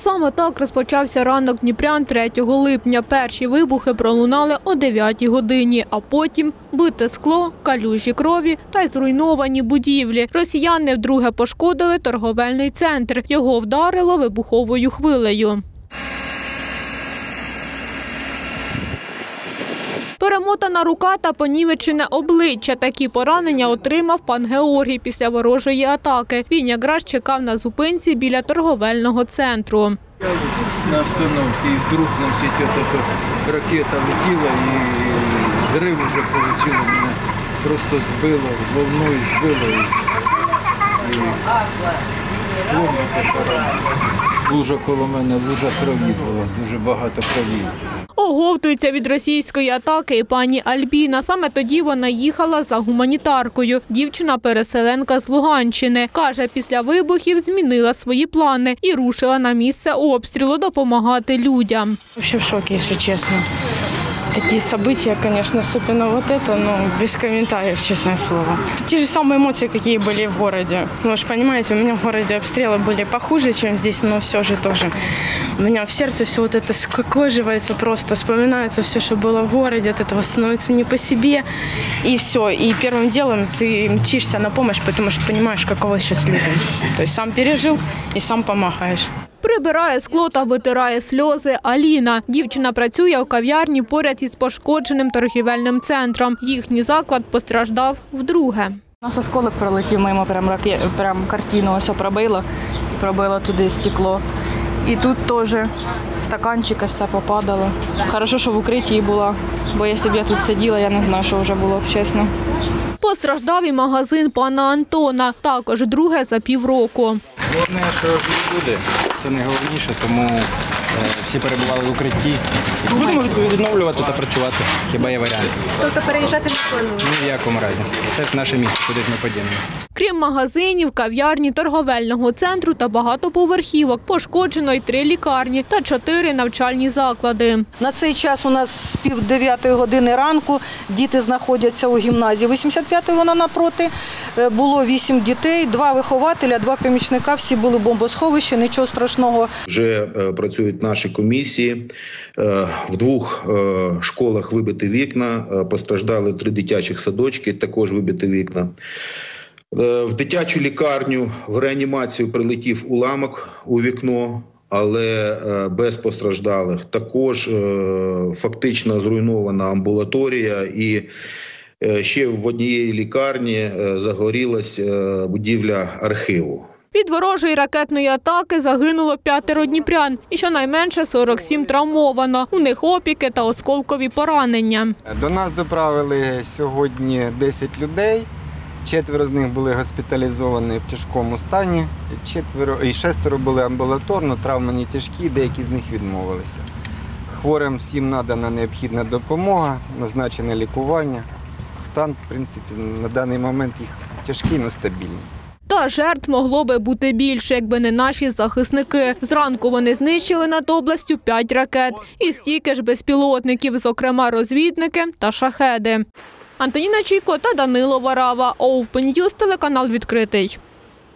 Саме так розпочався ранок дніпрян 3 липня. Перші вибухи пролунали о 9-й годині, а потім бите скло, калюжі крові та й зруйновані будівлі. Росіяни вдруге пошкодили торговельний центр. Його вдарило вибуховою хвилею. Перемотана рука та понівечене обличчя. Такі поранення отримав пан Георгій після ворожої атаки. Він якраз чекав на зупинці біля торговельного центру. На остановці і вдруг ракета летіла і зрив вже отримав. Мене просто збило, волною збило і склом поранило. Лужа коло мене, лужа крові була, дуже багато крові. Оговтується від російської атаки і пані Альбіна. Саме тоді вона їхала за гуманітаркою. Дівчина-переселенка з Луганщини. Каже, після вибухів змінила свої плани і рушила на місце обстрілу допомагати людям. Вообще в шоке, если честно. Такие события, конечно, особенно вот это, без комментариев, честное слово. Это те же самые эмоции, какие были в городе. Вы же понимаете, у меня в городе обстрелы были похуже, чем здесь, но все же тоже. У меня в сердце все вот это скукоживается просто, вспоминается все, что было в городе, от этого становится не по себе, и все. И первым делом ты мчишься на помощь, потому что понимаешь, каково сейчас людям. То есть сам пережил и сам помогаешь. Прибирає скло та витирає сльози Аліна. Дівчина працює у кав'ярні поряд із пошкодженим торгівельним центром. Їхній заклад постраждав вдруге. У нас осколок пролетів мимо, прям картину ось пробило туди стекло. І тут теж стаканчики все попадало. Хорошо, що в укритті була, бо якщо б я тут сиділа, я не знаю, що вже було б, чесно. Постраждав і магазин пана Антона, також друге за півроку. Головне, що люди, це найголовніше, тому всі перебували в укритті. Будемо відновлювати та працювати, хіба є варіант. Тобто переїжджати не плануєте? Ні в якому разі. Це наше місто, куди ж ми подінемося. Крім магазинів, кав'ярні, торговельного центру та багатоповерхівок, пошкоджено й 3 лікарні та 4 навчальні заклади. На цей час у нас з 8:30 години ранку діти знаходяться у гімназії. 85-ї вона напроти. Було 8 дітей, 2 вихователя, 2 помічника, всі були в бомбосховищі, нічого страшного. Вже працюють наші комісії. В 2 школах вибиті вікна, постраждали 3 дитячих садочки, також вибиті вікна. В дитячу лікарню в реанімацію прилетів уламок у вікно, але без постраждалих. Також фактично зруйнована амбулаторія і ще в одній лікарні загорілась будівля архіву. Від ворожої ракетної атаки загинуло 5 дніпрян і щонайменше 47 травмовано. У них опіки та осколкові поранення. До нас доправили сьогодні 10 людей. 4 з них були госпіталізовані в тяжкому стані, 6 були амбулаторно, травмані тяжкі, деякі з них відмовилися. Хворим всім надана необхідна допомога, назначене лікування. Стан, в принципі, на даний момент їх тяжкий, але стабільний. Та жертв могло би бути більше, якби не наші захисники. Зранку вони знищили над областю 5 ракет і стільки ж безпілотників, зокрема розвідники та шахеди. Антоніна Чійко та Данило Варава. Open News, телеканал «Відкритий».